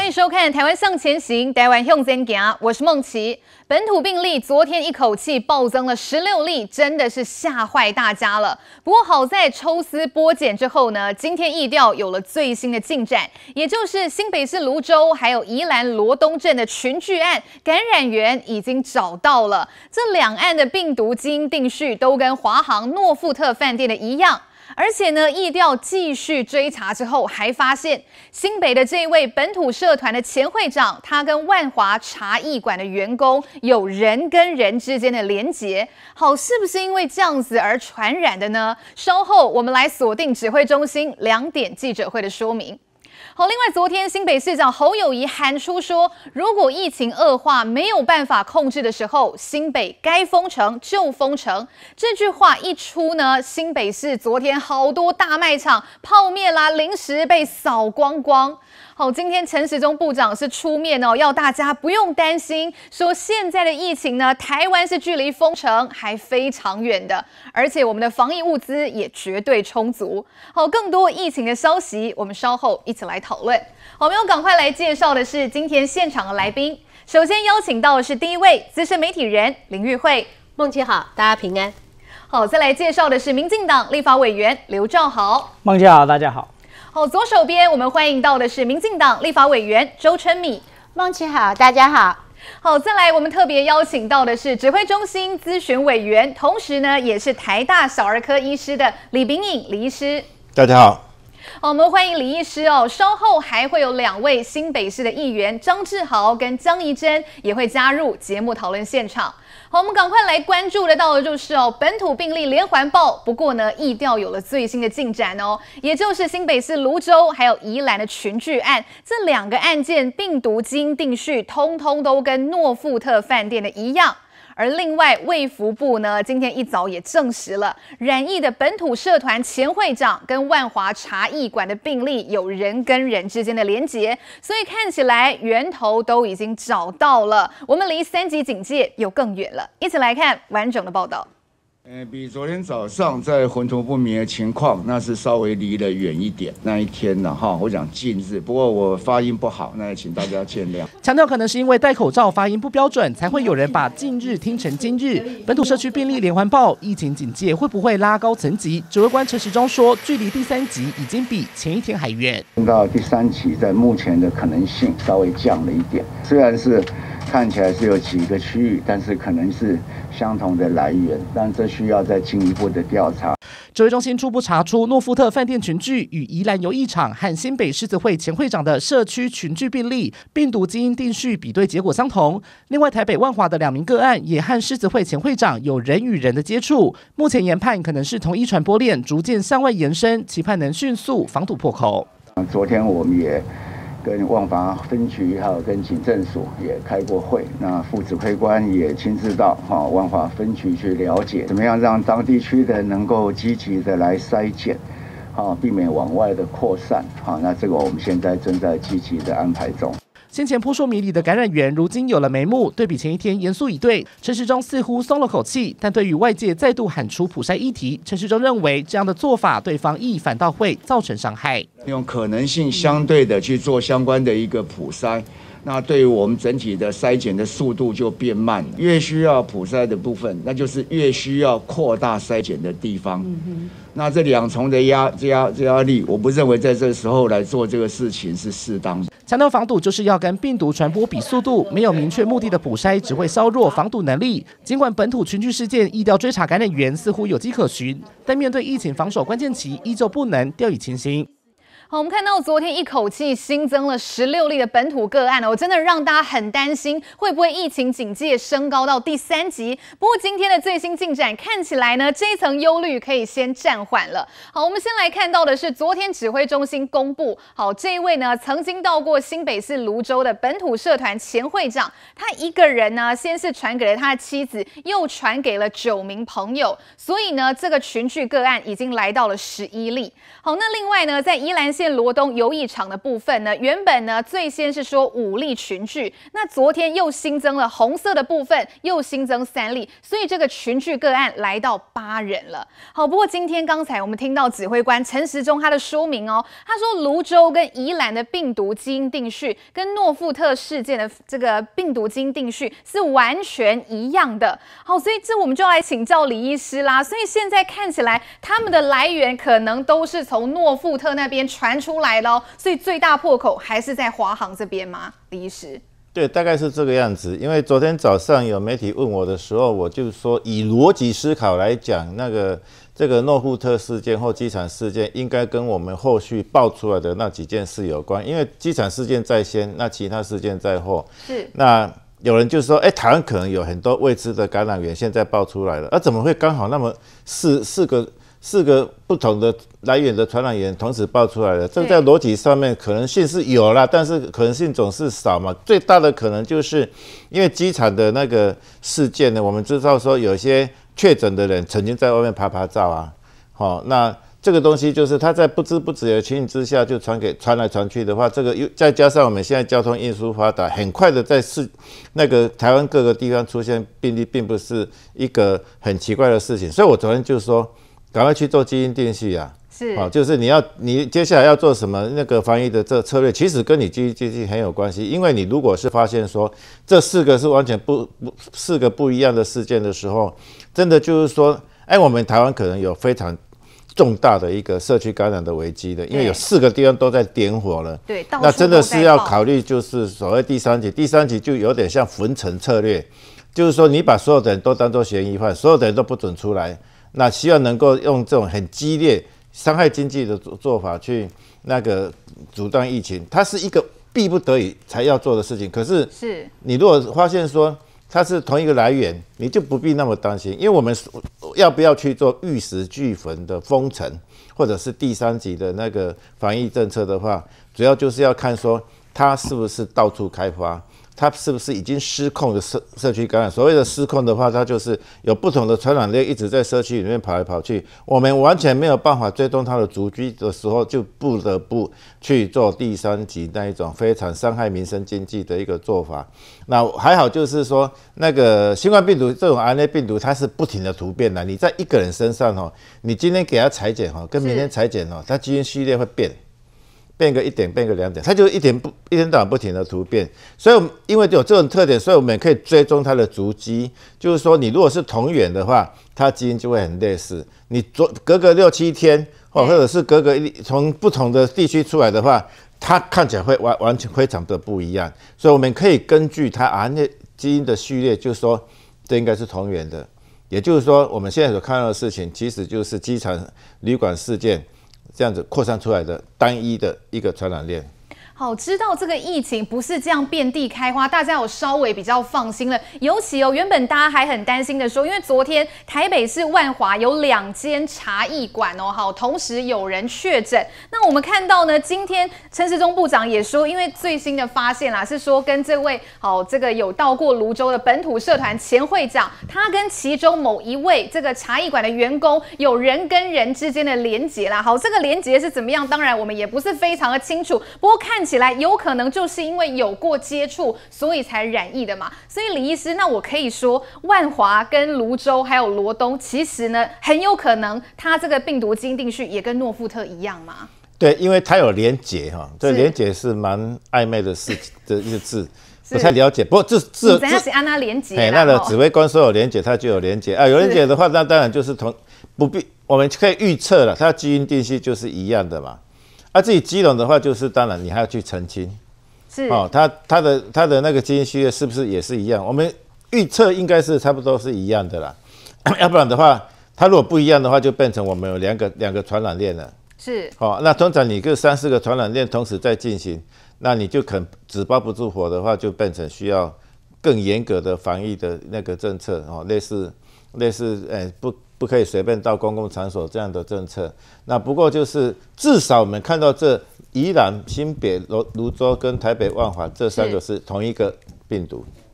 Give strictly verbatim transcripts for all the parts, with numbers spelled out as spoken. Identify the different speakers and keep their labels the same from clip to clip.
Speaker 1: 欢迎收看《台湾向前行》，台湾向前行，我是孟琪。本土病例昨天一口气暴增了十六例，真的是吓坏大家了。不过好在抽丝剥茧之后呢，今天疫调有了最新的进展，也就是新北市芦洲还有宜兰罗东镇的群聚案感染源已经找到了。这两案的病毒基因定序都跟华航诺富特饭店的一样。而且呢，疫调继续追查之后，还发现新北的这一位本土社团的前会长，他跟万华茶艺馆的员工有人跟人之间的连结。好，是不是因为这样子而传染的呢？稍后我们来锁定指挥中心两点记者会的说明。好，另外昨天新北市长侯友宜喊出说，如果疫情恶化没有办法控制的时候，新北该封城就封城。这句话一出呢，新北市昨天好多大卖场、泡面啦、零食被扫光光。好，今天陈时中部长是出面哦，要大家不用担心，说现在的疫情呢，台湾是距离封城还非常远的，而且我们的防疫物资也绝对充足。好，更多疫情的消息，我们稍后一起来讨论。我们要赶快来介绍的是今天现场的来宾，首先邀请到的是第一位资深媒体人林玉慧，
Speaker 2: 孟琪好，大家平安。
Speaker 1: 好，再来介绍的是民进党立法委员刘兆豪，
Speaker 3: 孟琪好，大家好。
Speaker 1: 好，左手边我们欢迎到的是民进党立法委员周春米，
Speaker 2: 孟琪好，大家好。
Speaker 1: 好，再来我们特别邀请到的是指挥中心咨询委员，同时呢也是台大小儿科医师的李秉颖李医师，
Speaker 4: 大家好。
Speaker 1: 好，我们欢迎李医师哦。稍后还会有两位新北市的议员张志豪跟江宜臻也会加入节目讨论现场。好，我们赶快来关注得到的就是哦，本土病例连环爆。不过呢，疫调有了最新的进展哦，也就是新北市芦洲还有宜兰的群聚案，这两个案件病毒基因定序通通都跟诺富特饭店的一样。而另外，卫福部呢，今天一早也证实了染疫的本土社团前会长跟万华茶艺馆的病例有人跟人之间的连结，所以看起来源头都已经找到了，我们离三级警戒又更远了。一起来看完整的报道。
Speaker 4: 呃，比昨天早上在混沌不明的情况，那是稍微离得远一点。那一天呢，哈，我讲近日，不过我发音不好，那也请大家见谅。
Speaker 3: 强调可能是因为戴口罩发音不标准，才会有人把近日听成今日。本土社区病例连环爆，疫情警戒会不会拉高层级？指挥官陈时中说，距离第三级已经比前一天还远。
Speaker 5: 到第三级，在目前的可能性稍微降了一点，虽然是看起来是有几个区域，但是可能是相同的来源，但这需要再进一步的调查。
Speaker 3: 指挥中心初步查出诺富特饭店群聚与宜兰游艺场和新北狮子会前会长的社区群聚病例病毒基因定序比对结果相同。另外，台北万华的两名个案也和狮子会前会长有人与人的接触，目前研判可能是同一传播链逐渐向外延伸，期盼能迅速防堵破口。
Speaker 5: 昨天我们也跟万华分局还有跟警政署也开过会，那副指挥官也亲自到哈万华分局去了解，怎么样让当地区的能够积极的来筛检，啊，避免往外的扩散。好，那这个我们现在正在积极的安排中。
Speaker 3: 先前扑朔迷离的感染源，如今有了眉目。对比前一天严肃以对，陈时中似乎松了口气。但对于外界再度喊出普筛议题，陈时中认为这样的做法对防疫反倒会造成伤害。
Speaker 4: 用可能性相对的去做相关的一个普筛，那对于我们整体的筛检的速度就变慢了。越需要普筛的部分，那就是越需要扩大筛检的地方。嗯、那这两重的压压压力，我不认为在这时候来做这个事情是适当的。
Speaker 3: 强调防堵就是要跟病毒传播比速度，没有明确目的的普筛只会削弱防堵能力。尽管本土群聚事件疫调追查感染源似乎有迹可循，但面对疫情防守关键期，依旧不能掉以轻心。
Speaker 1: 好，我们看到昨天一口气新增了十六例的本土个案，我真的让大家很担心，会不会疫情警戒升高到第三级？不过今天的最新进展看起来呢，这一层忧虑可以先暂缓了。好，我们先来看到的是昨天指挥中心公布，好，这一位呢曾经到过新北市芦洲的本土社团前会长，他一个人呢先是传给了他的妻子，又传给了九名朋友，所以呢这个群聚个案已经来到了十一例。好，那另外呢，在宜兰县罗东游艺场的部分呢，原本呢最先是说五例群聚，那昨天又新增了红色的部分，又新增三例，所以这个群聚个案来到八人了。好，不过今天刚才我们听到指挥官陈时中他的说明哦，他说泸州跟宜兰的病毒基因定序跟诺富特事件的这个病毒基因定序是完全一样的。好，所以这我们就要来请教李医师啦。所以现在看起来他们的来源可能都是从诺富特那边传出来的哦，所以最大破口还是在华航这边吗？李医师？
Speaker 6: 对，大概是这个样子。因为昨天早上有媒体问我的时候，我就说以逻辑思考来讲，那个这个诺富特事件或机场事件应该跟我们后续爆出来的那几件事有关，因为机场事件在先，那其他事件在后。是。那有人就说，哎，台湾可能有很多未知的感染源，现在爆出来了，而、啊、怎么会刚好那么四四个？四个不同的来源的传染源同时爆出来了，这个在逻辑上面可能性是有啦，但是可能性总是少嘛。最大的可能就是因为机场的那个事件呢，我们知道说有些确诊的人曾经在外面拍拍照啊，好、哦，那这个东西就是他在不知不觉的情形之下就传给传来传去的话，这个又再加上我们现在交通运输发达，很快的在市那个台湾各个地方出现病例，并不是一个很奇怪的事情。所以我昨天就说，赶快去做基因定序啊！是，哦，就是你要你接下来要做什么那个防疫的这策略，其实跟你基因定序很有关系。因为你如果是发现说这四个是完全不不四个不一样的事件的时候，真的就是说，哎，我们台湾可能有非常重大的一个社区感染的危机的，因为有四个地方都在点火了。对，那真的是要考虑就是所谓第三级，第三级就有点像焚城策略，就是说你把所有的人都当作嫌疑犯，所有的人都不准出来。那希望能够用这种很激烈、伤害经济的做法去那个阻断疫情，它是一个逼不得已才要做的事情。可是，是你如果发现说它是同一个来源，你就不必那么担心，因为我们要不要去做玉石俱焚的封城，或者是第三级的那个防疫政策的话，主要就是要看说它是不是到处开发。它是不是已经失控的社社区感染？所谓的失控的话，它就是有不同的传染链一直在社区里面跑来跑去，我们完全没有办法追踪它的足迹的时候，就不得不去做第三级那一种非常伤害民生经济的一个做法。那还好，就是说那个新冠病毒这种 R N A 病毒，它是不停的突变的。你在一个人身上哦，你今天给他裁剪哦，跟明天裁剪哦，它基因序列会变。变个一点，变个两点，它就一点不一天到晚不停的突变，所以因为有这种特点，所以我们可以追踪它的足迹。就是说，你如果是同源的话，它基因就会很类似。你隔个六七天，或者是隔个从不同的地区出来的话，它看起来会完完全非常的不一样。所以我们可以根据它 R N A 基因的序列，就是说这应该是同源的。也就是说，我们现在所看到的事情，其实就是机场旅馆事件。这样子扩散出来的单一的一个传染链。
Speaker 1: 好，知道这个疫情不是这样遍地开花，大家有稍微比较放心了。尤其哦，原本大家还很担心的说，因为昨天台北市万华有两间茶艺馆哦，好，同时有人确诊。那我们看到呢，今天陈时中部长也说，因为最新的发现啦，是说跟这位好这个有到过泸州的本土社团前会长，他跟其中某一位这个茶艺馆的员工有人跟人之间的连结啦。好，这个连结是怎么样？当然我们也不是非常的清楚，不过看起来有可能就是因为有过接触，所以才染疫的嘛。所以李医师，那我可以说，万华跟泸州还有罗东，其实呢很有可能，它这个病毒基因定序也跟诺富特一样嘛。
Speaker 6: 对，因为它有连结哈，这连结是蛮暧昧的事的一个字。不太了解，不过这这
Speaker 1: 怎样是按它连结？
Speaker 6: 哎，那个指挥官说有连结，它就有连结啊。有连结的话，那当然就是同不必，我们可以预测了，它基因定序就是一样的嘛。啊，至于基隆的话，就是当然你还要去澄清，是哦，它它的它的那个基因序列是不是也是一样？我们预测应该是差不多是一样的啦，要不然的话，它如果不一样的话，就变成我们有两个两个传染链了。是，哦，那通常你个三四个传染链同时在进行，那你就可能纸包不住火的话，就变成需要更严格的防疫的那个政策哦，类似类似诶、欸、不。不可以随便到公共场所这样的政策。那不过就是至少我们看到这宜兰、新北、泸州跟台北万华这三个是同一个病毒。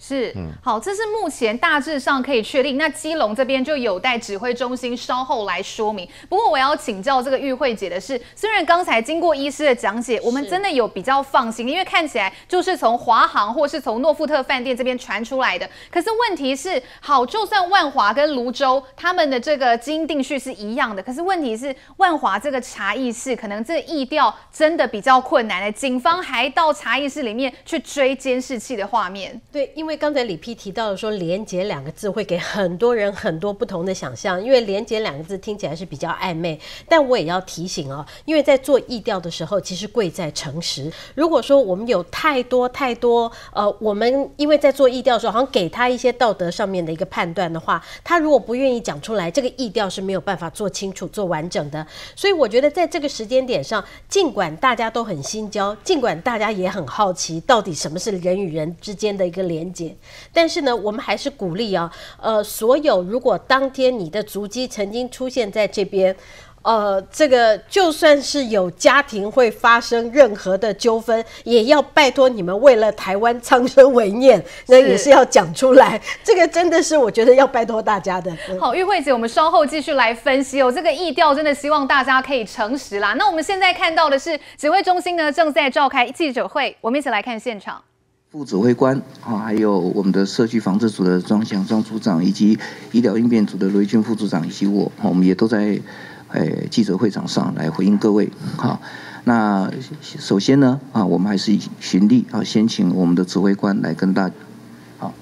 Speaker 1: 是，嗯，好，这是目前大致上可以确定。那基隆这边就有待指挥中心稍后来说明。不过我要请教这个玉慧姐的是，虽然刚才经过医师的讲解，我们真的有比较放心，因为看起来就是从华航或是从诺富特饭店这边传出来的。可是问题是，好，就算万华跟泸州他们的这个基因定序是一样的，可是问题是万华这个茶艺室可能这疫调真的比较困难的，警方还到茶艺室里面去追监视器的画面。
Speaker 2: 对，因为刚才李P提到了说连结两个字会给很多人很多不同的想象，因为连结两个字听起来是比较暧昧，但我也要提醒哦，因为在做疫调的时候，其实贵在诚实。如果说我们有太多太多呃，我们因为在做疫调的时候，好像给他一些道德上面的一个判断的话，他如果不愿意讲出来，这个疫调是没有办法做清楚、做完整的。所以我觉得在这个时间点上，尽管大家都很心焦，尽管大家也很好奇，到底什么是人与人之间的一个连结。但是呢，我们还是鼓励啊，呃，所有如果当天你的足迹曾经出现在这边，呃，这个就算是有家庭会发生任何的纠纷，也要拜托你们为了台湾苍生为念，那也是要讲出来。这个真的是我觉得要拜托大家的。嗯、
Speaker 1: 好，玉慧姐，我们稍后继续来分析哦。这个疫调真的希望大家可以诚实啦。那我们现在看到的是指挥中心呢正在召开记者会，我们一起来看现场。
Speaker 7: 副指挥官啊，还有我们的社区防治组的庄祥庄组长，以及医疗应变组的雷军副组长，以及我，我们也都在呃记者会场上来回应各位。好，那首先呢啊，我们还是循例啊，先请我们的指挥官来跟大家。好。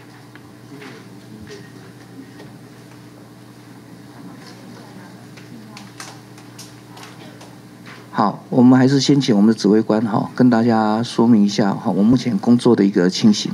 Speaker 7: 好，我们还是先请我们的指挥官哈，跟大家说明一下哈，我目前工作的一个情形。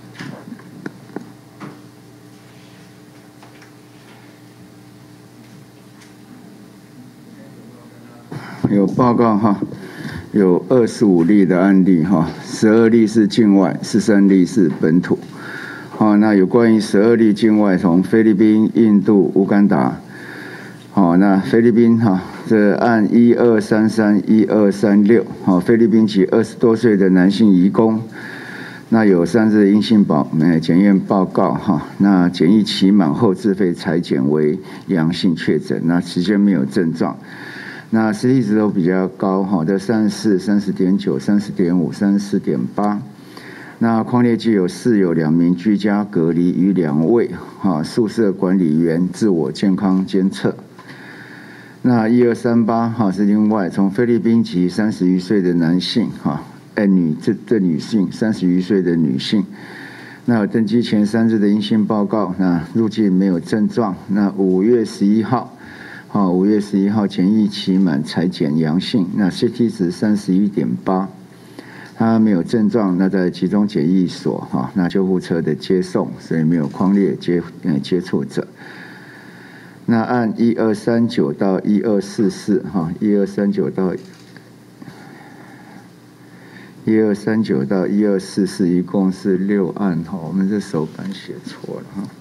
Speaker 5: 有报告哈，有二十五例的案例哈，十二例是境外，十三例是本土。好，那有关于十二例境外，从菲律宾、印度、乌干达。好，那菲律宾哈，这按一二三三一二三六，好，菲律宾籍二十多岁的男性移工，那有三日阴性报呃检验报告哈，那检疫期满后自费采检为阳性确诊，那期间没有症状，那C T值都比较高哈，的三十四、三十点九、三十点五、三十四点八。那匡列机有室友两名居家隔离与两位哈宿舍管理员自我健康监测。那一二三八哈是另外从菲律宾籍三十余岁的男性哈，哎女这这女性三十余岁的女性，那有登机前三日的阴性报告，那入境没有症状。那五月十一号，好五月十一号检疫期满采检阳性，那 C T 值三十一点八，他没有症状，那在集中检疫所哈，那救护车的接送，所以没有匡列接呃接触者。那按一二三九到一二四四哈，一二三九到一二三九到一二四四，一共是六案哈。我们这手板写错了哈。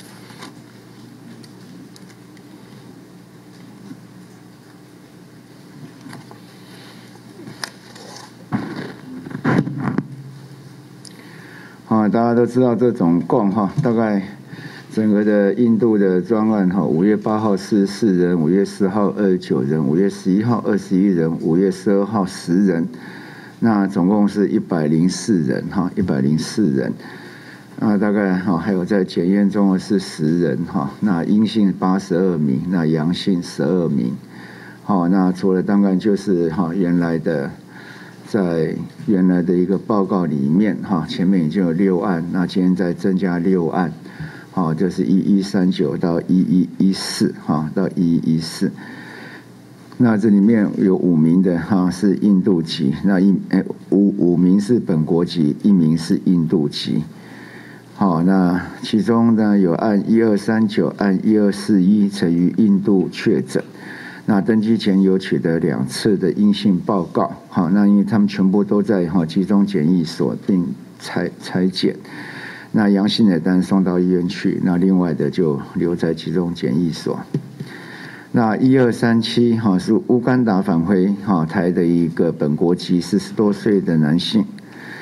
Speaker 5: 啊，大家都知道这总共哈，大概。整个的印度的专案哈，五月八号四十四人，五月四号二十九人，五月十一号二十一人，五月十二号十人，那总共是一百零四人哈，一百零四人。那大概哈还有在检验中的是十人哈，那阴性八十二名，那阳性十二名。好，那除了当然就是哈原来的在原来的一个报告里面哈，前面已经有六案，那今天再增加六案。好，就是一一三九到一一一四，哈，到一一一四。那这里面有五名的哈是印度籍，那一哎五五名是本国籍，一名是印度籍。好，那其中呢有按一二三九、按一二四一曾于印度确诊。那登机前有取得两次的阴性报告，好，那因为他们全部都在哈集中检疫所并采采检。那阳性的单送到医院去，那另外的就留在集中检疫所。那一二三七哈是乌干达返回哈台的一个本国籍四十多岁的男性，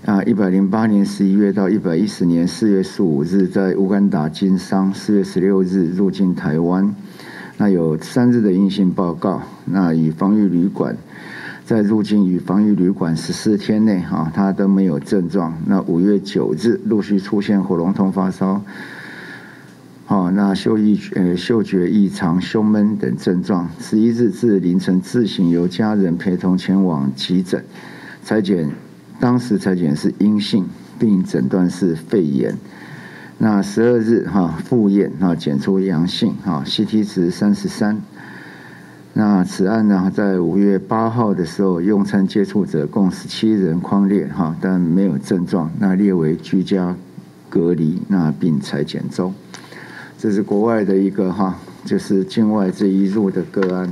Speaker 5: 啊，一百零八年十一月到一百一十年四月十五日在乌干达经商，四月十六日入境台湾，那有三日的阴性报告，那以防疫旅馆。在入境与防疫旅馆十四天内，哈，他都没有症状。那五月九日陆续出现喉咙痛、发烧，好，那嗅异呃嗅觉异常、胸闷等症状。十一日至凌晨自行由家人陪同前往急诊，采检，当时采检是阴性，并诊断是肺炎。那十二日哈复验哈检出阳性哈 ，C T 值三十三。那此案呢，在五月八号的时候，用餐接触者共十七人匡列哈，但没有症状，那列为居家隔离，那并采检中。这是国外的一个哈，就是境外这一入的个案。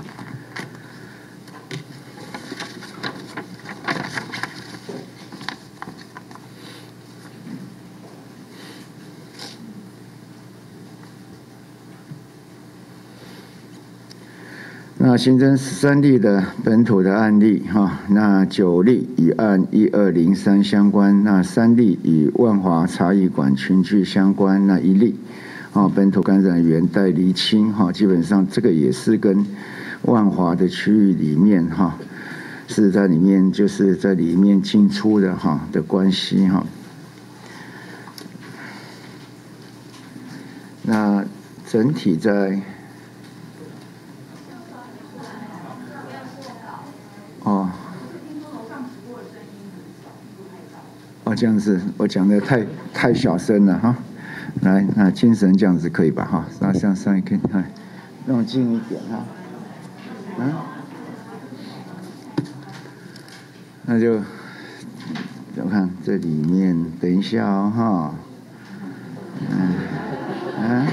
Speaker 5: 那新增十三例的本土的案例哈，那九例与案一二零三相关，那三例与万华茶艺馆群聚相关，那一例啊本土感染源待厘清哈，基本上这个也是跟万华的区域里面哈是在里面就是在里面进出的哈的关系哈。那整体在。哦，哦，这样子，我讲的太太小声了哈。来，那精神这样子可以吧哈？那像上一个，看，弄近一点哈。嗯，那就我看这里面，等一下哦哈。嗯，嗯。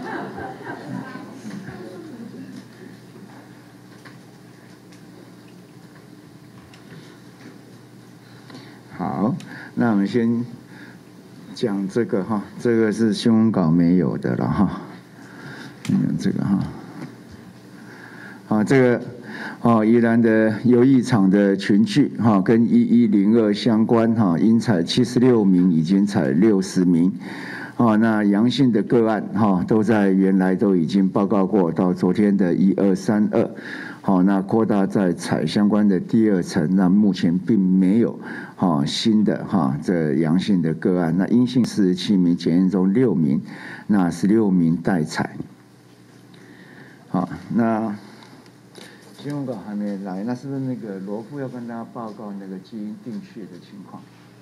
Speaker 5: 好，那我们先讲这个哈，这个是新闻稿没有的了哈。嗯，这个哈，好，这个哦，宜兰的游艺场的群聚哈，跟一一零二相关哈，应采七十六名，已经采六十名。哦，那阳性的个案哈，都在原来都已经报告过，到昨天的一二三二。好，那扩大在采相关的第二层，那目前并没有哈新的哈这阳性的个案，那阴性四十七名，检验中六名，那十六名待采。好，那新闻稿还没来，那是不是那个罗副要跟大家报告那个基因定序的情况？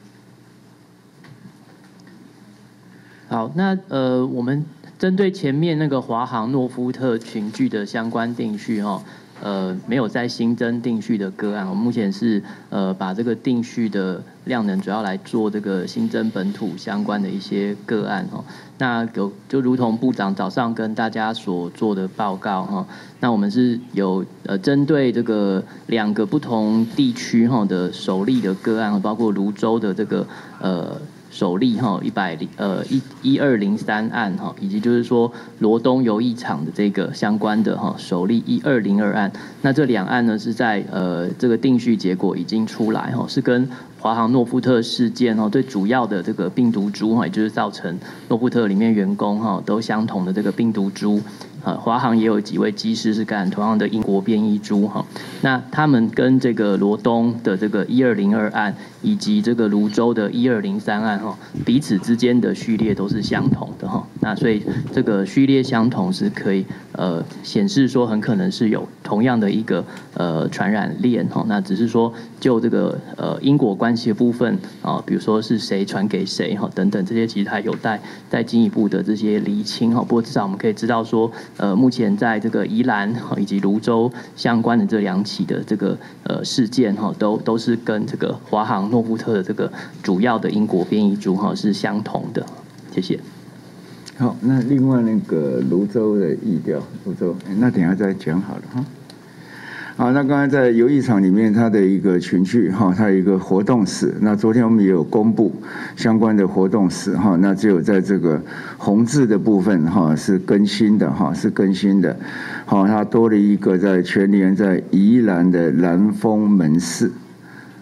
Speaker 8: 好，那呃，我们针对前面那个华航诺夫特群聚的相关定序哈。呃，没有再新增定序的个案，我们目前是呃把这个定序的量能主要来做这个新增本土相关的一些个案哈。那有就如同部长早上跟大家所做的报告哈，那我们是有呃针对这个两个不同地区哈的首例的个案，包括泸州的这个呃。首例哈一百零呃一一二零三案哈，以及就是说罗东游艺场的这个相关的哈首例一二零二案，那这两案呢是在呃这个定序结果已经出来哈，是跟华航诺夫特事件哈最主要的这个病毒株哈，也就是造成诺夫特里面员工哈都相同的这个病毒株。呃，华航也有几位机师是感染同样的英国变异株哈，那他们跟这个罗东的这个一二零二案，以及这个泸州的一二零三案哈，彼此之间的序列都是相同的哈，那所以这个序列相同是可以呃显示说很可能是有同样的一个呃传染链哈，那只是说就这个呃因果关系的部分啊，比如说是谁传给谁哈等等这些，其实还有待再进一步的这些厘清哈，不过至少我们可以知道说。呃，目前在这个宜兰以及泸州相关的这两起的这个呃事件哈，都都是跟这个华航诺夫特的这个主要的英国变异株哈是相同的。谢谢。
Speaker 5: 好，那另外那个泸州的疫调，泸州，那等一下再讲好了哈。好，那刚才在游艺场里面，它的一个群聚哈，它有一个活动室。那昨天我们也有公布相关的活动室哈，那只有在这个红字的部分哈是更新的哈，是更新的。好，它多了一个在全联在宜兰的蓝丰门市。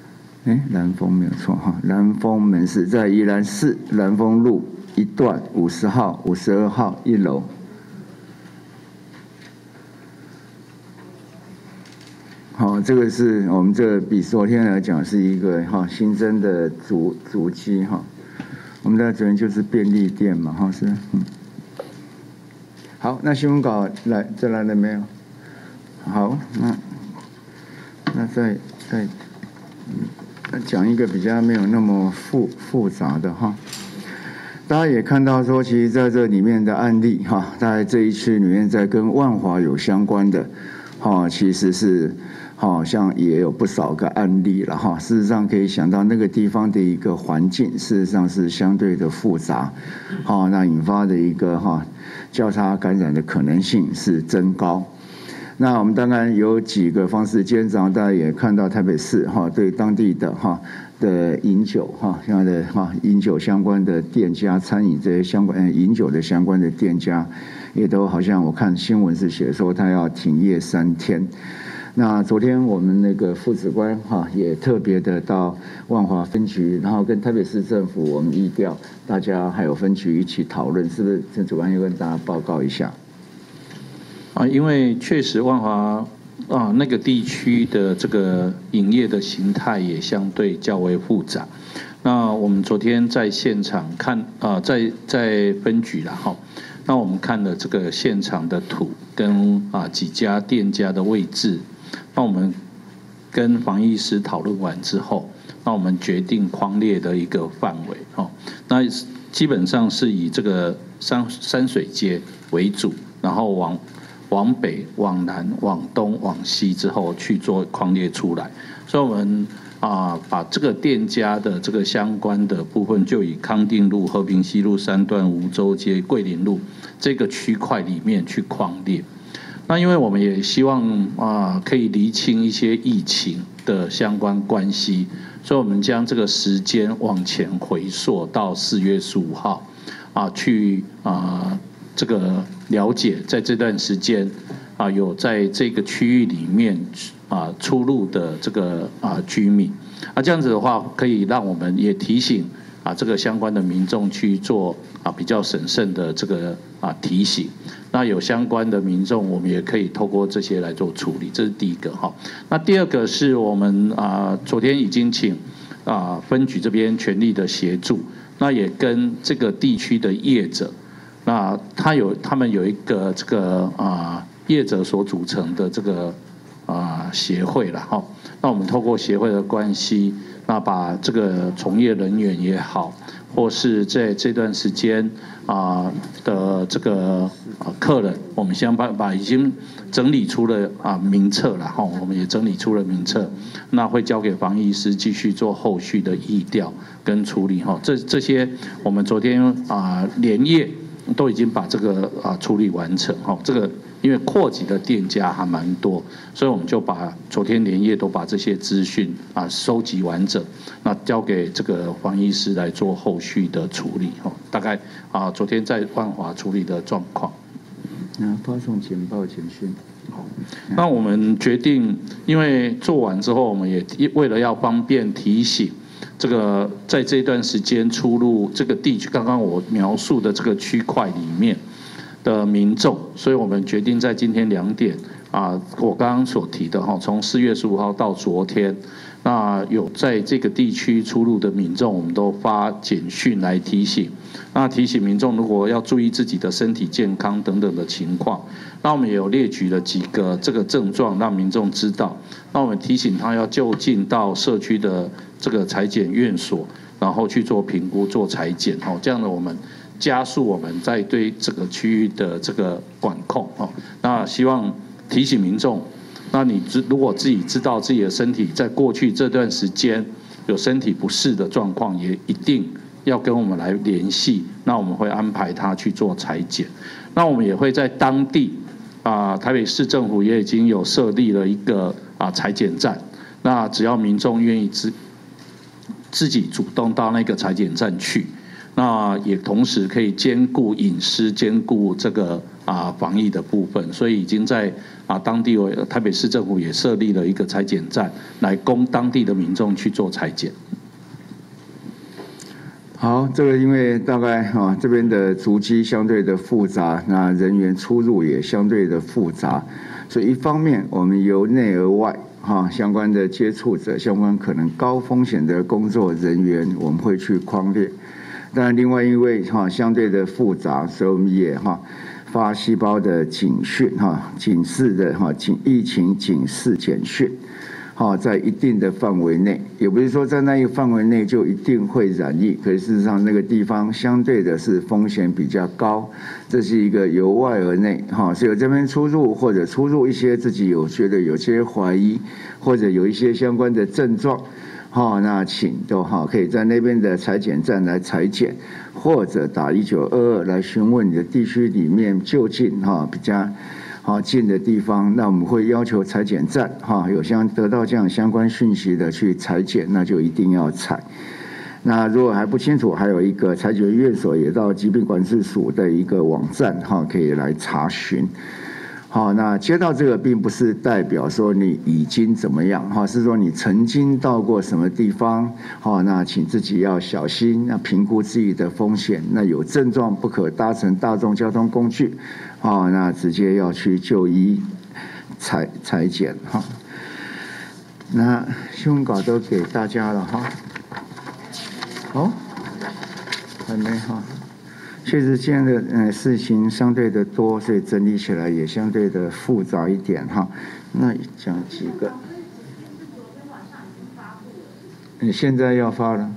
Speaker 5: 哎，南丰没有错哈，南丰门市在宜兰市南丰路一段五十号、五十二号一楼。好，这个是我们这比昨天来讲是一个哈新增的足足迹哈。我们的主人就是便利店嘛哈是嗯。好，那新闻稿来这来了没有？好，那那再再。讲一个比较没有那么复复杂的哈，大家也看到说，其实在这里面的案例哈，在这一区里面，在跟万华有相关的，哈，其实是好像也有不少个案例了哈。事实上可以想到那个地方的一个环境，事实上是相对的复杂，好，那引发的一个哈交叉感染的可能性是增高。那我们当然有几个方式，今天早上大家也看到台北市哈对当地的哈的饮酒哈现在的哈饮酒相关的店家、餐饮这些相关嗯饮酒的相关的店家，也都好像我看新闻是写说他要停业三天。那昨天我们那个副指官哈也特别的到万华分局，然后跟台北市政府我们疫调，大家还有分局一起讨论，是不是？陈主官要跟大家报告一下。
Speaker 9: 啊，因为确实万华啊那个地区的这个营业的形态也相对较为复杂。那我们昨天在现场看啊，在在分局啦哈，那我们看了这个现场的图跟啊几家店家的位置，那我们跟防疫师讨论完之后，那我们决定匡列的一个范围哦，那基本上是以这个山山水街为主，然后往。往北、往南、往东、往西之后去做匡列出来，所以我们啊把这个店家的这个相关的部分，就以康定路、和平西路三段、梧州街、桂林路这个区块里面去匡列。那因为我们也希望啊可以厘清一些疫情的相关关系，所以我们将这个时间往前回溯到四月十五号啊去啊。这个了解，在这段时间啊，有在这个区域里面啊出入的这个啊居民，啊这样子的话，可以让我们也提醒啊这个相关的民众去做啊比较审慎的这个啊提醒。那有相关的民众，我们也可以透过这些来做处理，这是第一个哈。那第二个是我们啊昨天已经请啊分局这边全力的协助，那也跟这个地区的业者。那他有，他们有一个这个啊业者所组成的这个啊协会了哈。那我们透过协会的关系，那把这个从业人员也好，或是在这段时间啊的这个客人，我们想办法已经整理出了啊名册了哈。我们也整理出了名册，那会交给防疫师继续做后续的疫调跟处理哈。这这些我们昨天啊连夜。都已经把这个啊处理完成哈，这个因为扩级的店家还蛮多，所以我们就把昨天连夜都把这些资讯啊收集完整，那交给这个防疫师来做后续的处理哈。大概啊昨天在万华处理的状况。
Speaker 5: 那发送简报简讯。
Speaker 9: 好，那我们决定，因为做完之后，我们也为了要方便提醒。这个在这段时间出入这个地区，刚刚我描述的这个区块里面的民众，所以我们决定在今天两点啊，我刚刚所提的哈，从四月十五号到昨天，那有在这个地区出入的民众，我们都发简讯来提醒，那提醒民众如果要注意自己的身体健康等等的情况，那我们也有列举了几个这个症状，让民众知道，那我们提醒他要就近到社区的这个采检院所，然后去做评估、做采检，哦，这样的我们加速我们在对这个区域的这个管控，哦，那希望提醒民众，那你如果自己知道自己的身体在过去这段时间有身体不适的状况，也一定要跟我们来联系，那我们会安排他去做采检，那我们也会在当地啊，台北市政府也已经有设立了一个啊采检站，那只要民众愿意自自己主动到那个采检站去， 那也同时可以兼顾隐私、兼顾这个啊防疫的部分，所以已经在啊当地台北市政府也设立了一个采检站，来供当地的民众去做采检。
Speaker 5: 好，这个因为大概啊这边的足迹相对的复杂，那人员出入也相对的复杂，所以一方面我们由内而外哈相关的接触者、相关可能高风险的工作人员，我们会去匡列。当然，另外因为哈相对的复杂，所以我们也哈发细胞的警讯哈警示的哈警疫情警示简讯。好，在一定的范围内，也不是说在那一个范围内就一定会染疫，可是事实上那个地方相对的是风险比较高，这是一个由外而内，哈，所以这边出入或者出入一些自己有觉得有些怀疑，或者有一些相关的症状，好，那请都好可以在那边的采检站来采检，或者打一九二二来询问你的地区里面就近哈比较。好近的地方，那我们会要求采检站哈，有相得到这样相关讯息的去采检，那就一定要采。那如果还不清楚，还有一个采检院所也到疾病管制署的一个网站哈，可以来查询。好，那接到这个并不是代表说你已经怎么样哈，是说你曾经到过什么地方，好，那请自己要小心，那评估自己的风险，那有症状不可搭乘大众交通工具，好，那直接要去就医采采检哈。那新闻稿都给大家了哈，哦，还没哈。确实，现在的呃事情相对的多，所以整理起来也相对的复杂一点哈。那讲几个，你现在要发了，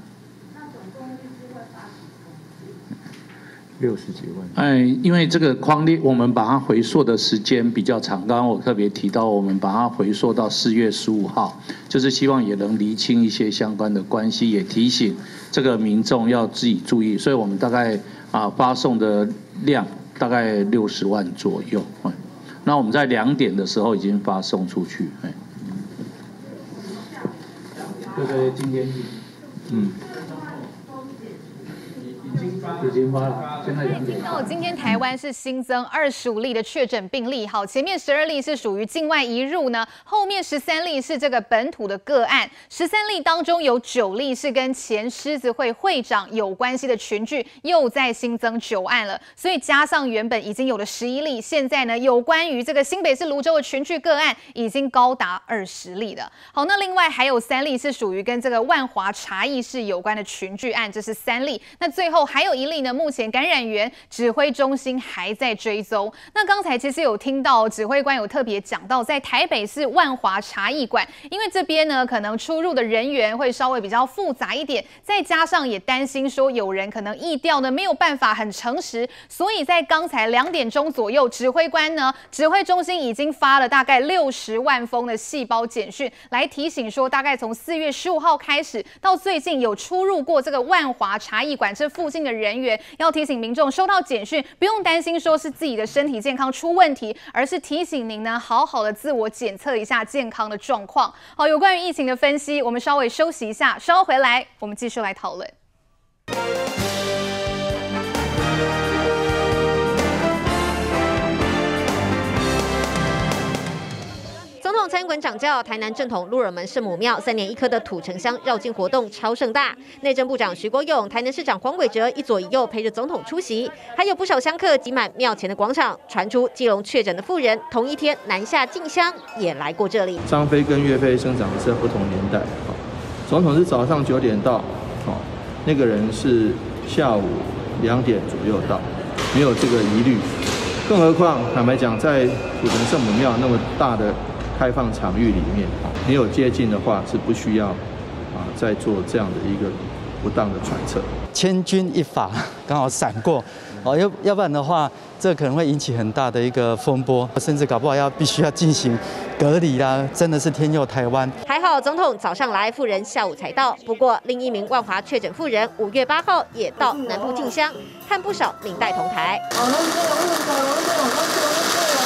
Speaker 5: 六十几万。
Speaker 9: 哎，因为这个框列，我们把它回溯的时间比较长。刚刚我特别提到，我们把它回溯到四月十五号，就是希望也能厘清一些相关的关系，也提醒这个民众要自己注意。所以我们大概。啊，发送的量大概六十万左右，哎，那我们在两点的时候已经发送出去，哎，这个今天，嗯。已经发了，现在两点。
Speaker 1: 那我今天台湾是新增二十五例的确诊病例，好，前面十二例是属于境外移入呢，后面十三例是这个本土的个案，十三例当中有九例是跟前狮子会会长有关系的群聚，又再新增九案了，所以加上原本已经有的十一例，现在呢有关于这个新北市芦洲的群聚个案已经高达二十例了。好，那另外还有三例是属于跟这个万华茶艺室有关的群聚案，这是三例。那最后还有一例呢，目前感染源指挥中心还在追踪。那刚才其实有听到指挥官有特别讲到，在台北市万华茶艺馆，因为这边呢可能出入的人员会稍微比较复杂一点，再加上也担心说有人可能疫调呢没有办法很诚实，所以在刚才两点钟左右，指挥官呢指挥中心已经发了大概六十万封的细胞简讯，来提醒说，大概从四月十五号开始到最近有出入过这个万华茶艺馆这附近的人员，要提醒民众收到简讯不用担心说是自己的身体健康出问题，而是提醒您呢好好的自我检测一下健康的状况。好，有关于疫情的分析，我们稍微休息一下，稍后回来我们继续来讨论。
Speaker 10: 总统参馆掌教，台南正统鹿耳门圣母庙三年一科的土城乡绕境活动超盛大，内政部长徐国勇、台南市长黄伟哲一左一右陪着总统出席，还有不少香客挤满庙前的广场。传出基隆确诊的妇人，同一天南下进香也来过这里。
Speaker 11: 张飞跟岳飞生长的是不同年代，总统是早上九点到，那个人是下午两点左右到，没有这个疑虑。更何况坦白讲，在土城圣母庙那么大的开放场域里面，没有接近的话是不需要啊再做这样的一个不当的揣测。
Speaker 12: 千钧一发，刚好闪过，哦，要要不然的话，这可能会引起很大的一个风波，甚至搞不好要必须要进行隔离啦，真的是天佑台湾。
Speaker 10: 还好总统早上来，妇人下午才到。不过另一名万华确诊妇人五月八号也到南部进香，和不少领带同台。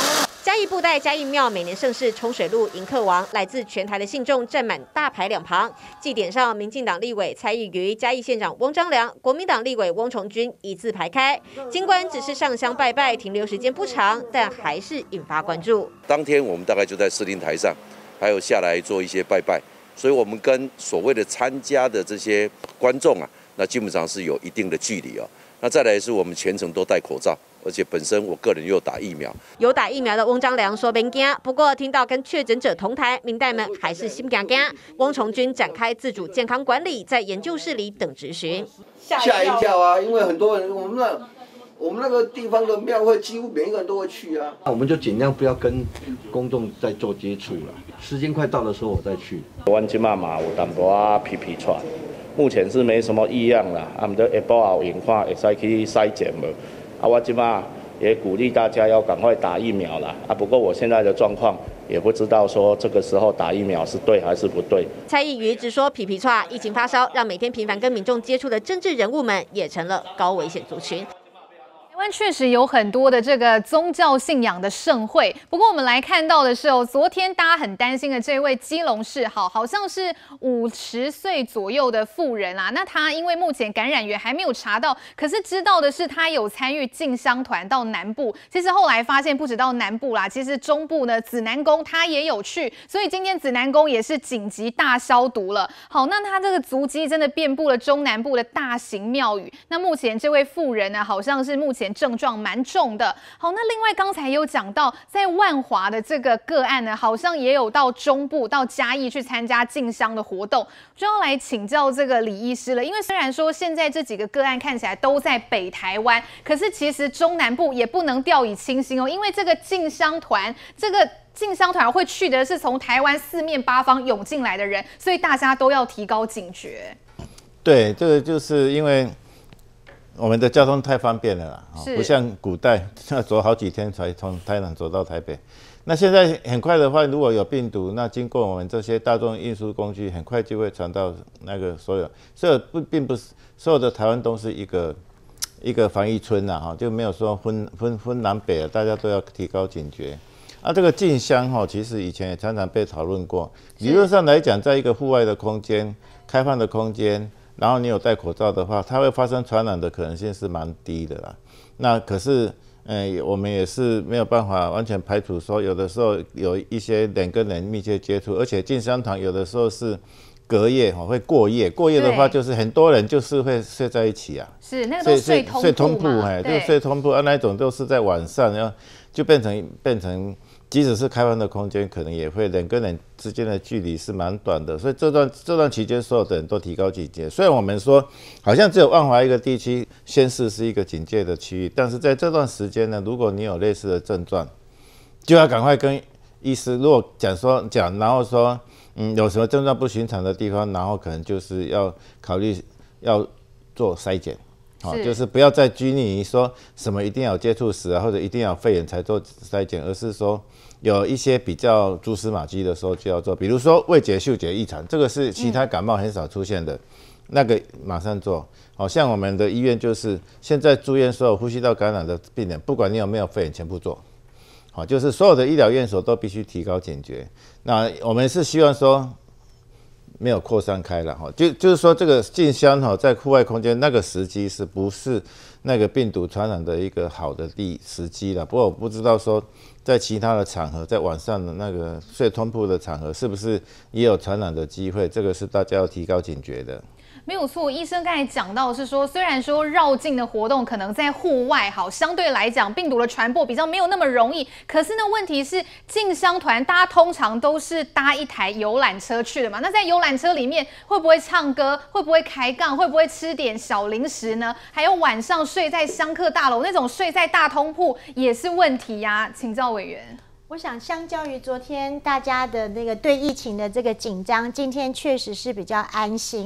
Speaker 10: 嘉义布袋嘉义庙每年盛事冲水路迎客王，来自全台的信众站满大牌两旁。祭典上，民进党立委蔡易余、嘉义县长翁章良、国民党立委翁崇军一字排开。尽管只是上香拜拜，停留时间不长，但还是引发关注。
Speaker 13: 当天我们大概就在司令台上，还有下来做一些拜拜，所以我们跟所谓的参加的这些观众啊，那基本上是有一定的距离哦。那再来是我们全程都戴口罩。 而且本身我个人又打疫苗，
Speaker 10: 有打疫苗的翁章良说别惊，不过听到跟确诊者同台，民代们还是心惊惊。翁崇军展开自主健康管理，在研究室里等质询，
Speaker 14: 吓一跳啊！因为很多人，我们那我们那个地方的庙会，几乎每一个人都会去啊。
Speaker 15: 我们就尽量不要跟公众再做接触了，时间快到的时候我再去。
Speaker 16: 阮即马嘛有淡薄啊皮皮喘，目前是没什么异样啦，啊，毋过下晡后研看会使去筛检无。 啊，我今嘛也鼓励大家要赶快打疫苗啦。啊，不过我现在的状况也不知道说这个时候打疫苗是对还是不对。
Speaker 10: 蔡易余只说皮皮剉，疫情发烧让每天频繁跟民众接触的政治人物们也成了高危险族群。
Speaker 1: 台湾确实有很多的这个宗教信仰的盛会，不过我们来看到的是哦，昨天大家很担心的这位基隆市，好，好像是五十岁左右的妇人啊。那她因为目前感染源还没有查到，可是知道的是她有参与进香团到南部。其实后来发现不止到南部啦，其实中部呢紫南宫她也有去，所以今天紫南宫也是紧急大消毒了。好，那她这个足迹真的遍布了中南部的大型庙宇。那目前这位妇人呢，好像是目前 症状蛮重的。好，那另外刚才有讲到，在万华的这个个案呢，好像也有到中部到嘉义去参加进香的活动，就要来请教这个李医师了。因为虽然说现在这几个个案看起来都在北台湾，可是其实中南部也不能掉以轻心哦，因为这个进香团，这个进香团会去的是从台湾四面八方涌进来的人，所以大家都要提高警觉。
Speaker 6: 对，这个就是因为 我们的交通太方便了啦，不像古代要走好几天才从台南走到台北。那现在很快的话，如果有病毒，那经过我们这些大众运输工具，很快就会传到那个所有，所以不并不是所有的台湾都是一个一个防疫村呐，哈，就没有说分分分南北了，大家都要提高警觉。啊，这个进香哈，其实以前也常常被讨论过。理论上来讲，在一个户外的空间、开放的空间， 然后你有戴口罩的话，它会发生传染的可能性是蛮低的啦。那可是，嗯，我们也是没有办法完全排除说，有的时候有一些人跟人密切接触，而且进香团有的时候是隔夜哈，会过夜。过夜的话，就是很多人就是会睡在一起啊。是，那个都睡通铺嘛。睡通铺，哎，就睡通铺啊，那一种都是在晚上，然后就变成变成。 即使是开放的空间，可能也会人跟人之间的距离是蛮短的，所以这段这段期间，所有的人都提高警戒。虽然我们说好像只有万华一个地区宣示是一个警戒的区域，但是在这段时间呢，如果你有类似的症状，就要赶快跟医师如果讲说讲，然后说嗯有什么症状不寻常的地方，然后可能就是要考虑要做筛检。 好，就是不要再拘泥于说什么一定要有接触史啊，或者一定要有肺炎才做筛检，而是说有一些比较蛛丝马迹的时候就要做，比如说味觉、嗅觉异常，这个是其他感冒很少出现的，嗯、那个马上做。好像我们的医院就是现在住院所有呼吸道感染的病人，不管你有没有肺炎，全部做。好，就是所有的医疗院所都必须提高警觉。那我们是希望说 没有扩散开了哈，就就是说这个进香哈，在户外空间那个时机是不是那个病毒传染的一个好的地时机了？不过我不知道说在其他的场合，在晚上的那个睡通铺的场合，是不是也有传染的机会？这个是大家要提高警觉的。
Speaker 1: 没有错，医生刚才讲到是说，虽然说绕境的活动可能在户外好，相对来讲病毒的传播比较没有那么容易，可是呢，问题是进香团大家通常都是搭一台游览车去的嘛，那在游览车里面会不会唱歌，会不会开杠，会不会吃点小零食呢？还有晚上睡在香客大楼那种睡在大通铺也是问题呀、啊，请教委员。
Speaker 17: 我想，相较于昨天大家的那个对疫情的这个紧张，今天确实是比较安心。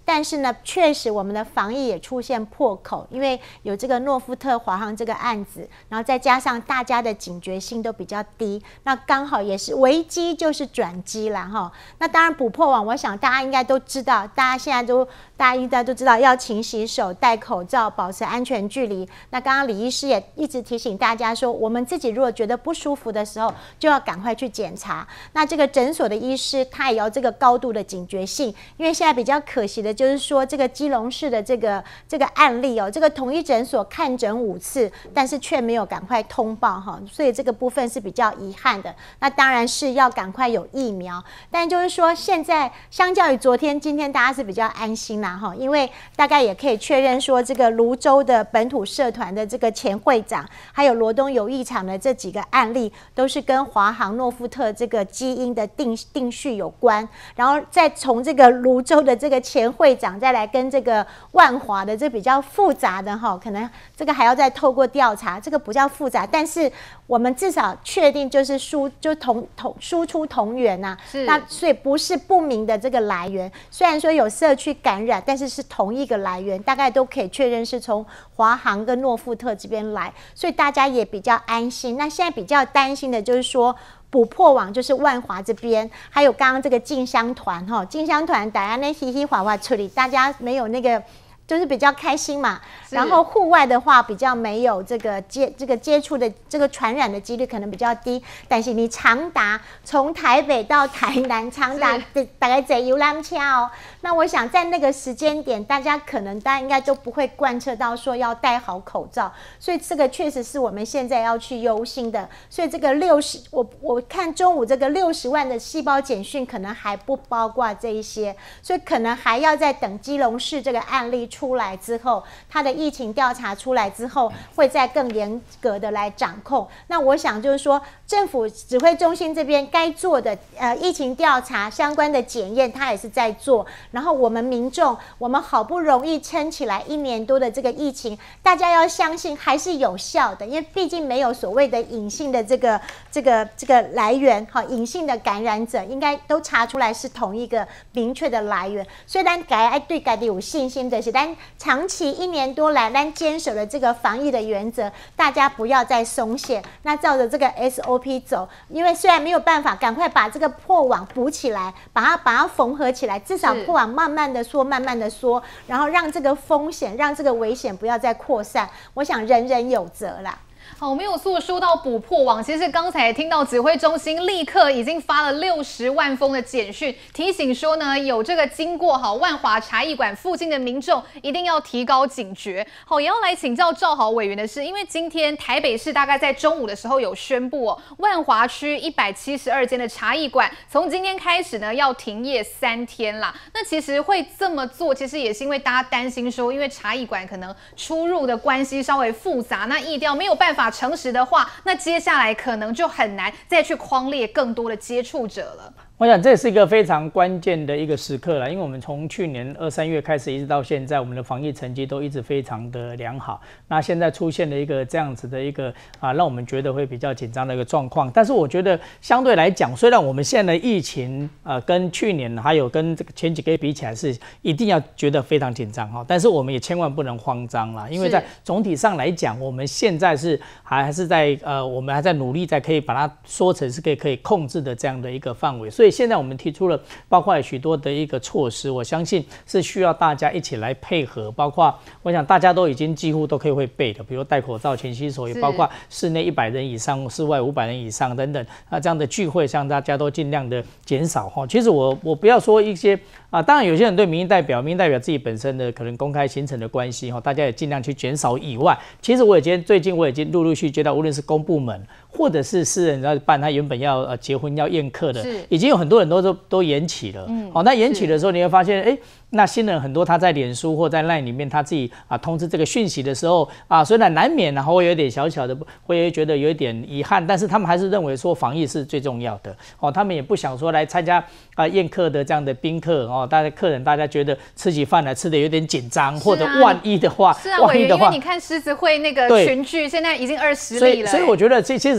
Speaker 17: 但是呢，确实我们的防疫也出现破口，因为有这个诺富特华航这个案子，然后再加上大家的警觉性都比较低，那刚好也是危机就是转机啦哈。那当然补破网，我想大家应该都知道，大家现在都大家应该都知道要勤洗手、戴口罩、保持安全距离。那刚刚李医师也一直提醒大家说，我们自己如果觉得不舒服的时候，就要赶快去检查。那这个诊所的医师他也要这个高度的警觉性，因为现在比较可惜的就是说，这个基隆市的这个这个案例哦，这个统一诊所看诊五次，但是却没有赶快通报哈，所以这个部分是比较遗憾的。那当然是要赶快有疫苗，但就是说现在相较于昨天，今天大家是比较安心啦哈，因为大概也可以确认说，这个泸州的本土社团的这个前会长，还有罗东游艺场的这几个案例，都是跟华航诺富特这个基因的定定序有关，然后再从这个泸州的这个前会长，再来跟这个万华的这比较复杂的哈，可能这个还要再透过调查，这个不叫复杂，但是我们至少确定就是输就同同输出同源呐、啊，那所以不是不明的这个来源，虽然说有社区感染，但是是同一个来源，大概都可以确认是从华航跟诺富特这边来，所以大家也比较安心。那现在比较担心的就是说，补破网就是万华这边，还有刚刚这个进香团哈，进香团大家那嘻嘻哗哗处理，大家没有那个。就是比较开心嘛，然后户外的话比较没有这个接这个接触的这个传染的几率可能比较低，但是你长达从台北到台南长达大概在游览车哦，那我想在那个时间点，大家可能大家应该都不会贯彻到说要戴好口罩，所以这个确实是我们现在要去忧心的。所以这个六十，我我看中午这个六十万的细胞简讯可能还不包括这一些，所以可能还要再等基隆市这个案例出来之后，它的疫情调查出来之后，会再更严格的来掌控。那我想就是说，政府指挥中心这边该做的呃疫情调查相关的检验，它也是在做。然后我们民众，我们好不容易撑起来一年多的这个疫情，大家要相信还是有效的，因为毕竟没有所谓的隐性的这个这个这个来源，哈，隐性的感染者应该都查出来是同一个明确的来源。所以咱该爱对家己有信心的是，咱长期一年多来，咱坚守的这个防疫的原则，大家不要再松懈。那照着这个 S O P 走，因为虽然没有办法赶快把这个破网补起来，把它把它缝合起来，至少破网慢慢的缩，慢慢的缩，然后让这个风险，让这个危险不要再扩散。我想人人有责啦。
Speaker 1: 好，我们有诉说到补破网，其实刚才听到指挥中心立刻已经发了六十万封的简讯，提醒说呢，有这个经过好万华茶艺馆附近的民众一定要提高警觉。好，也要来请教赵豪委员的是，因为今天台北市大概在中午的时候有宣布哦，万华区一百七十二间的茶艺馆从今天开始呢要停业三天啦。那其实会这么做，其实也是因为大家担心说，因为茶艺馆可能出入的关系稍微复杂，那疫调没有办法诚实的话，那接下来可能就很难再去匡列更多的接触者了。
Speaker 18: 我想这是一个非常关键的一个时刻了，因为我们从去年二三月开始一直到现在，我们的防疫成绩都一直非常的良好。那现在出现了一个这样子的一个啊，让我们觉得会比较紧张的一个状况。但是我觉得相对来讲，虽然我们现在的疫情呃跟去年还有跟这个前几个月比起来是一定要觉得非常紧张哈，但是我们也千万不能慌张啦，因为在总体上来讲，我们现在是还还是在呃我们还在努力在可以把它说成是可以可以控制的这样的一个范围，所以现在我们提出了包括许多的一个措施，我相信是需要大家一起来配合，包括我想大家都已经几乎都可以会背的，比如戴口罩、勤洗手，也包括室内一百人以上、室外五百人以上等等，那这样的聚会，像大家都尽量的减少哈。其实我我不要说一些啊，当然有些人对民意代表、民意代表自己本身的可能公开行程的关系哈，大家也尽量去减少以外，其实我已经最近我已经陆陆续接到，无论是公部门或者是私人要办，他原本要呃结婚要宴客的，已经有很多人都都都延期了。嗯，好，那延期的时候你会发现，哎、欸，那新人很多他在脸书或在 LINE 里面他自己啊通知这个讯息的时候啊，虽然难免然后会有点小小的会觉得有一点遗憾，但是他们还是认为说防疫是最重要的。哦，他们也不想说来参加啊宴客的这样的宾客哦，大家客人大家觉得吃起饭来吃的有点紧张、啊，或者万一的话，
Speaker 1: 是啊，万一的话，因为你看狮子会那个群聚现在已经二十例了、欸，
Speaker 18: 所以所以我觉得这其实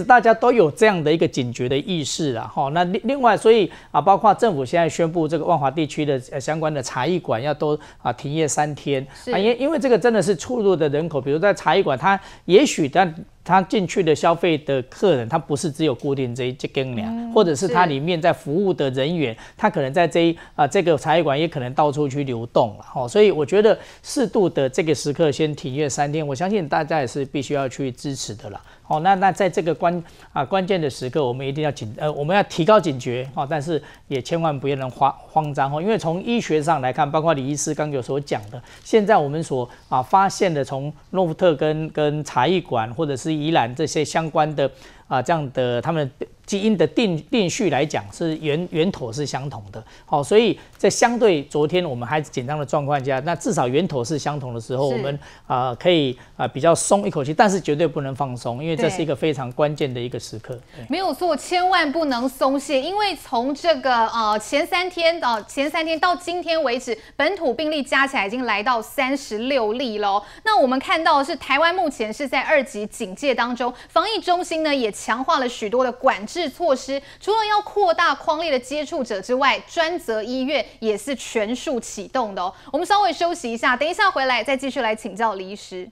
Speaker 18: 实大家都有这样的一个警觉的意识啦，哈。那另另外，所以啊，包括政府现在宣布这个万华地区的相关的茶艺馆要都啊停业三天啊，因因为这个真的是出入的人口，比如在茶艺馆，它也许但。他进去的消费的客人，他不是只有固定这一这间俩，嗯、或者是他里面在服务的人员，他可能在这一啊、呃、这个茶艺馆也可能到处去流动了，哦，所以我觉得适度的这个时刻先停业三天，我相信大家也是必须要去支持的啦。哦，那那在这个关啊关键的时刻，我们一定要警呃我们要提高警觉哦，但是也千万不要能慌慌张哦，因为从医学上来看，包括李医师刚有所讲的，现在我们所啊发现的，从诺福特跟跟茶艺馆或者是宜兰这些相关的啊这样的他们基因的定定序来讲，是源源头是相同的。好、哦，所以在相对昨天我们还紧张的状况下，那至少源头是相同的时候，我们啊、呃、可以啊、呃、比较松一口气，但是绝对不能放松，因为这是一个非常关键的一个时刻。
Speaker 1: 没有错，千万不能松懈，因为从这个呃前三天呃前三天到今天为止，本土病例加起来已经来到三十六例喽。那我们看到的是台湾目前是在二级警戒当中，防疫中心呢也强化了许多的管制措施，除了要扩大匡列的接触者之外，专责医院也是全数启动的哦。我们稍微休息一下，等一下回来再继续来请教李医师。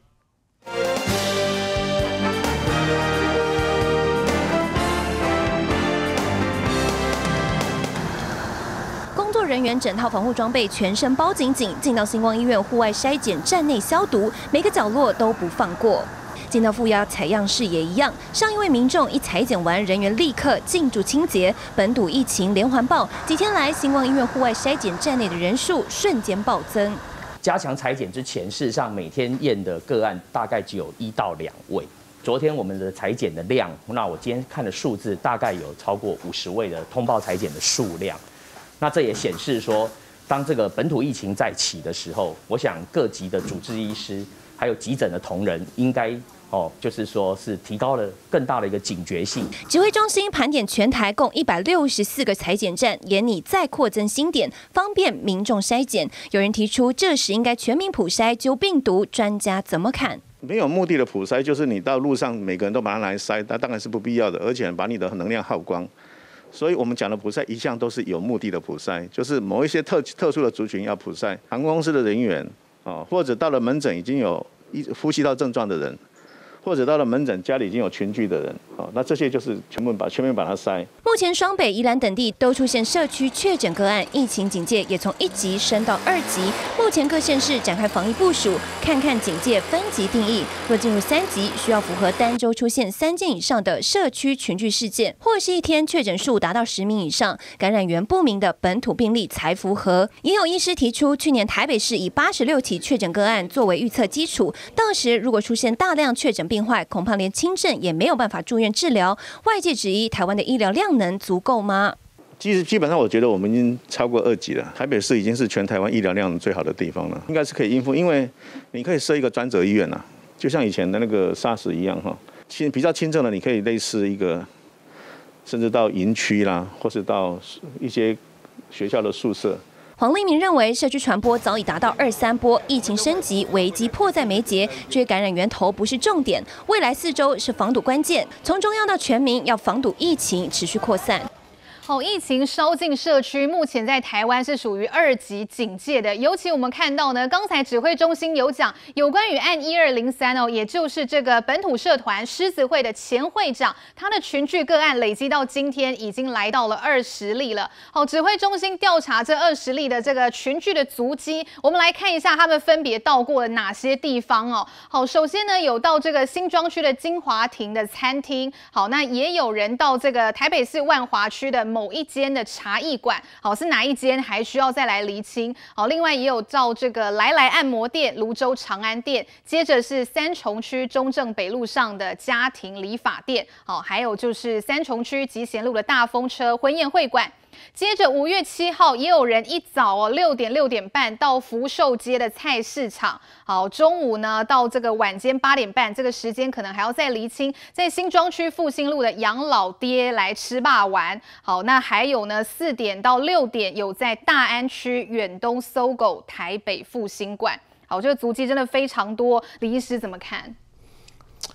Speaker 19: 工作人员整套防护装备，全身包紧紧，进到星光医院户外筛检站内消毒，每个角落都不放过。进到负压采样室也一样，上一位民众一采检完，人员立刻进驻清洁。本土疫情连环爆，几天来星光医院户外筛检站内的人数瞬间暴增。
Speaker 20: 加强采检之前，事实上每天验的个案大概只有一到两位。昨天我们的采检的量，那我今天看的数字大概有超过五十位的通报采检的数量。那这也显示说，当这个本土疫情再起的时候，我想各级的主治医师还有急诊的同仁应该。哦，就是说是提高了更大的一个警觉性。
Speaker 19: 指挥中心盘点全台共一百六十四个采检站，研拟再扩增新点，方便民众筛检。有人提出，这时应该全民普筛揪病毒，专家怎么看？
Speaker 21: 没有目的的普筛，就是你到路上每个人都把它拿来筛，那当然是不必要的，而且把你的能量耗光。所以我们讲的普筛一向都是有目的的普筛，就是某一些特特殊的族群要普筛，航空公司的人员啊，或者到了门诊已经有呼吸道症状的人。或者到了门诊，家里已经有群聚的人，好，那这些就是全部把全面把它筛。
Speaker 19: 目前双北、宜兰等地都出现社区确诊个案，疫情警戒也从一级升到二级。目前各县市展开防疫部署，看看警戒分级定义。若进入三级，需要符合单周出现三件以上的社区群聚事件，或是一天确诊数达到十名以上，感染源不明的本土病例才符合。也有医师提出，去年台北市以八十六起确诊个案作为预测基础，到时如果出现大量确诊病患，恐怕连轻症也没有办法住院治疗。外界质疑台湾的医疗量能足够吗？
Speaker 21: 基基本上，我觉得我们已经超过二级了。台北市已经是全台湾医疗量最好的地方了，应该是可以应付。因为你可以设一个专责医院啊，就像以前的那个 SARS 一样哈。轻比较轻症的，你可以类似一个，甚至到营区啦，或是到一些学校的宿舍。
Speaker 19: 黄立明认为，社区传播早已达到二三波，疫情升级，危机迫在眉睫。追感染源头不是重点，未来四周是防堵关键。从中央到全民，要防堵疫情持续扩散。
Speaker 1: 好，疫情烧进社区，目前在台湾是属于二级警戒的。尤其我们看到呢，刚才指挥中心有讲有关于案一二零三哦，也就是这个本土社团狮子会的前会长，他的群聚个案累积到今天已经来到了二十例了。好，指挥中心调查这二十例的这个群聚的足迹，我们来看一下他们分别到过了哪些地方哦。好，首先呢有到这个新庄区的金华亭的餐厅，好，那也有人到这个台北市万华区的某一间的茶艺馆，好，是哪一间还需要再来厘清。好，另外也有到这个来来按摩店、泸州长安店，接着是三重区中正北路上的家庭理发店，好，还有就是三重区集贤路的大风车婚宴会馆。接着五月七号，也有人一早哦六点六点半到福寿街的菜市场，好，中午呢到这个晚间八点半，这个时间可能还要再厘清，在新庄区复兴路的杨老爹来吃霸丸，好，那还有呢四点到六点有在大安区远东搜狗台北复兴馆，好，这个足迹真的非常多，李医师怎么看？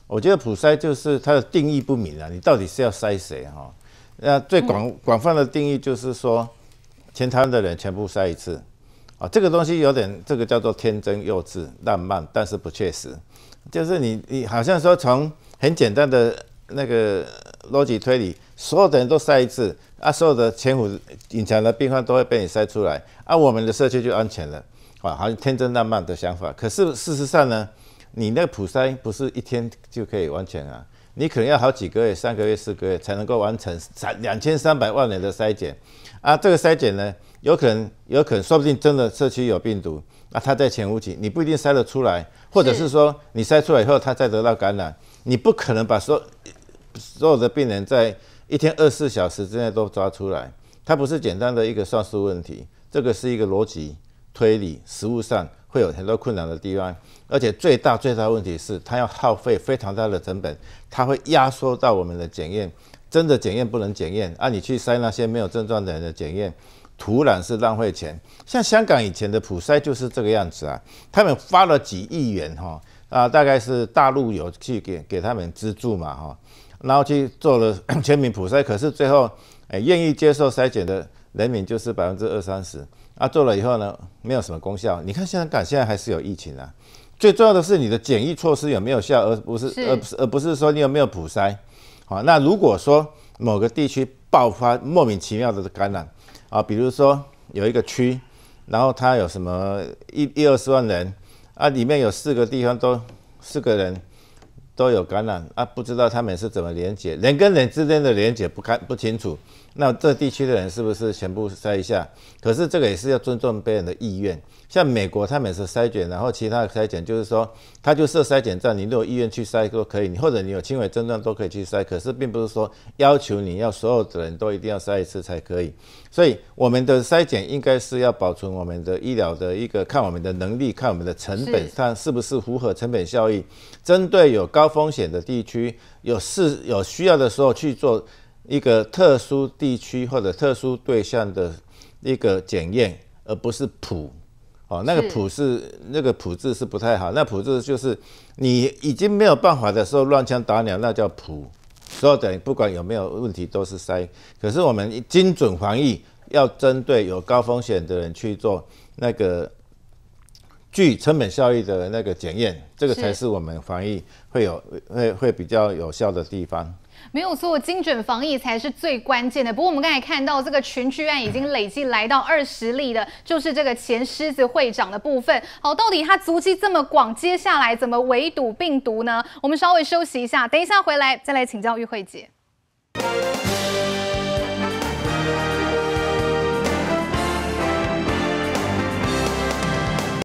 Speaker 6: 我觉得普筛就是它的定义不明啊，你到底是要筛谁哈？那最广广泛的定义就是说，全台湾的人全部筛一次，啊，这个东西有点这个叫做天真幼稚、浪漫，但是不切实。就是你你好像说从很简单的那个逻辑推理，所有的人都筛一次，啊，所有的潜伏隐藏的病患都会被你筛出来，啊，我们的社区就安全了，啊，好像天真浪漫的想法。可是事实上呢？你那个普筛不是一天就可以完全啊，你可能要好几个月、三个月、四个月才能够完成三两千三百万人的筛检啊。这个筛检呢，有可能有可能说不定真的社区有病毒，那它在潜伏期，你不一定筛得出来，或者是说你筛出来以后，它再得到感染，你不可能把所所有的病人在一天二十四小时之内都抓出来，它不是简单的一个算术问题，这个是一个逻辑推理，实务上会有很多困难的地方。而且最大最大的问题是，它要耗费非常大的成本，它会压缩到我们的检验，真的检验不能检验啊！你去筛那些没有症状的人的检验，突然是浪费钱。像香港以前的普筛就是这个样子啊，他们花了几亿元哈啊，大概是大陆有去给给他们资助嘛哈，然后去做了全民普筛，可是最后哎愿意接受筛检的人民就是百分之二三十啊，做了以后呢没有什么功效。你看香港现在还是有疫情啊。最重要的是你的检疫措施有没有效，而不是而不是而不是说你有没有普筛。好，那如果说某个地区爆发莫名其妙的感染啊，比如说有一个区，然后它有什么一一二十万人啊，里面有四个地方都四个人都有感染啊，不知道他们是怎么连结，人跟人之间的连结不看不清楚，那这地区的人是不是全部筛一下？可是这个也是要尊重别人的意愿。像美国他们是筛检，然后其他的筛检就是说，他就设筛检站，你如果意愿去筛都可以，你或者你有轻微症状都可以去筛，可是并不是说要求你要所有的人都一定要筛一次才可以。所以我们的筛检应该是要保存我们的医疗的一个看我们的能力，看我们的成本，看是不是符合成本效益，针对有高风险的地区，有事有需要的时候去做一个特殊地区或者特殊对象的一个检验，而不是普。哦，那个普是那个普字是不太好，那普字就是你已经没有办法的时候乱枪打鸟，那叫普。所有的人不管有没有问题都是筛，可是我们精准防疫要针对有高风险的人去做那个具成本效益的那个检验，这个才是我们防疫会有会会比较有效的地方。
Speaker 1: 没有错，精准防疫才是最关键的。不过我们刚才看到这个群聚案已经累计来到二十例的，就是这个前狮子会长的部分。好，到底他足迹这么广，接下来怎么围堵病毒呢？我们稍微休息一下，等一下回来再来请教玉慧姐。